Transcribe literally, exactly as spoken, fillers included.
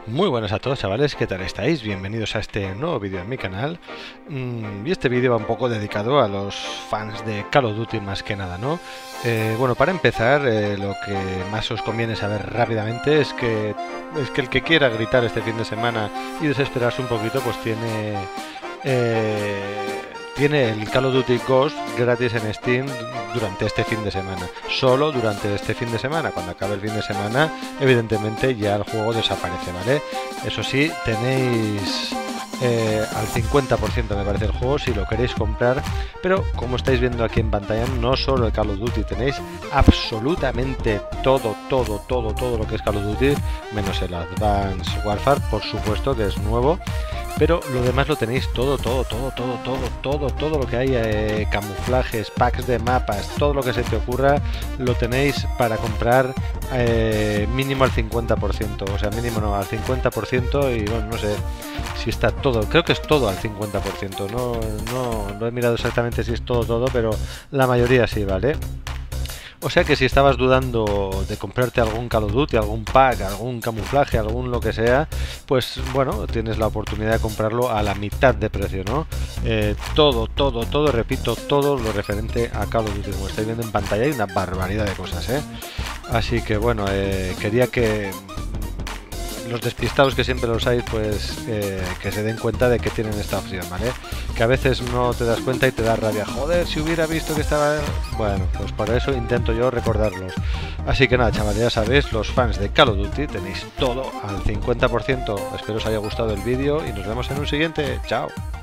Muy buenas a todos, chavales, ¿qué tal estáis? Bienvenidos a este nuevo vídeo en mi canal. Mm, y este vídeo va un poco dedicado a los fans de Call of Duty más que nada, ¿no? Eh, bueno, para empezar, eh, lo que más os conviene saber rápidamente es que, es que el que quiera gritar este fin de semana y desesperarse un poquito, pues tiene... Eh, tiene el Call of Duty Ghost gratis en Steam durante este fin de semana. Solo durante este fin de semana. Cuando acabe el fin de semana, evidentemente ya el juego desaparece, ¿vale? Eso sí, tenéis eh, al cincuenta por ciento me parece el juego si lo queréis comprar. Pero como estáis viendo aquí en pantalla, no solo el Call of Duty, tenéis absolutamente todo, todo, todo, todo lo que es Call of Duty, menos el Advanced Warfare, por supuesto, que es nuevo. Pero lo demás lo tenéis todo, todo, todo, todo, todo, todo, todo lo que hay, eh, camuflajes, packs de mapas, todo lo que se te ocurra, lo tenéis para comprar eh, mínimo al cincuenta por ciento, o sea, mínimo no, al cincuenta por ciento y bueno, no sé si está todo, creo que es todo al cincuenta por ciento, no, no, no he mirado exactamente si es todo, todo, pero la mayoría sí, ¿vale? O sea que si estabas dudando de comprarte algún Call of Duty, algún pack, algún camuflaje, algún lo que sea, pues bueno, tienes la oportunidad de comprarlo a la mitad de precio, ¿no? Eh, todo, todo, todo, repito, todo lo referente a Call of Duty. Como estáis viendo en pantalla hay una barbaridad de cosas, ¿eh? Así que bueno, eh, quería que los despistados que siempre los hay, pues eh, que se den cuenta de que tienen esta opción, ¿vale? Que a veces no te das cuenta y te da rabia. Joder, si hubiera visto que estaba... Bueno, pues por eso intento yo recordarlos. Así que nada, chavales, ya sabéis, los fans de Call of Duty tenéis todo al cincuenta por ciento. Espero os haya gustado el vídeo y nos vemos en un siguiente. Chao.